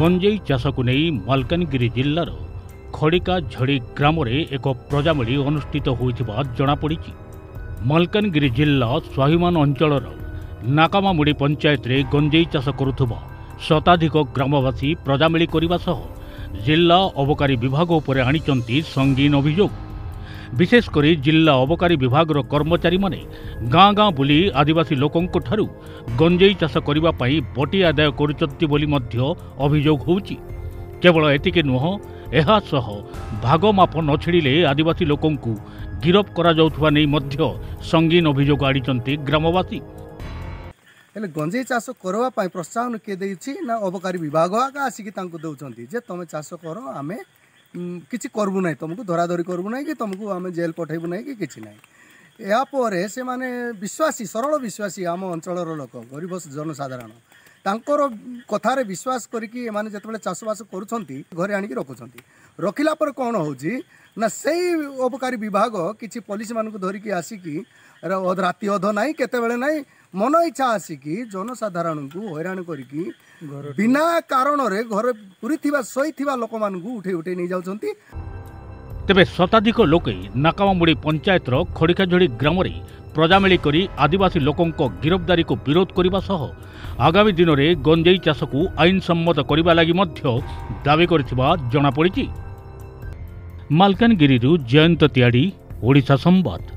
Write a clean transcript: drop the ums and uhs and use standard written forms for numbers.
गंजेई चाष को नहीं मालकानगिरी जिल्लार खड़िका झड़ी ग्राम एक प्रजामेली अनुष्ठित होइथिबा जଣାपड़ी। मालकानगिरी जिल्ला स्वाभिमान अंचल नाकामामुड़ी पंचायत रे गंजेई चाष करुथुबा शताधिक ग्रामवासी प्रजामेली करने सह जिल्ला अबकारी विभाग उपरे आनिचंती संगीन अभियोग। विशेषकर जिल्ला अबकारी विभाग कर्मचारी माने गाँ गाँ बुली आदिवासी लोकंक ठारू गंजेई चाष करबा पई बटी आदाय करुचंती बोली मध्य अभियोग होउची। केवल एतिके नुह एहा सह भाग माप न छिड़िले आदिवासी लोकंकु गिरफ करा जाउथुवा नै मध्य संगीन अभियोग आनिचंती ग्रामवासी। हेले गंजेई चाष करवा पई प्रोत्साहन के देछि ना अबकारी विभाग आसिक तांको दउचंती जे तमे चाष करो आमे किछि करबु नै, तुमको धराधरी करबु नै कि तुमको आमे जेल पठेबु नै कि किछि नै। या परे से माने विश्वासी सरल विश्वासी आम अंचलर लोक गरीब जनसाधारण तांकर कथारे विश्वास करिकि एमाने जतबेले चाषबास करूछंती घरे आनिक रखुछंती। रखिला पर कोन होउची ना सेही अबकारी विभाग किछि पुलिस मानकु धरिकि आसिकि अध राति अध नाई केतेबेले नाई मन इच्छा आसिकी जनसाधारण को हैरान करिकी बिना कारण रे घर पूरी शई लोक मान उठे उठे नहीं जाउछंती। तेबे शताधिक लोके नाकामामुड़ी पंचायत खड़िकाझड़ी ग्राम रे प्रजामेली करी आदिवासी लोकंक गिरफ्तारी को विरोध करने सह आगामी दिन में गंजेई चाष को आईन सम्मत करने लगी मध्य दावी करथिबा जणापड़ी। मालकानगिरी जयंत त्याड़ी, ओडिशा संवाद।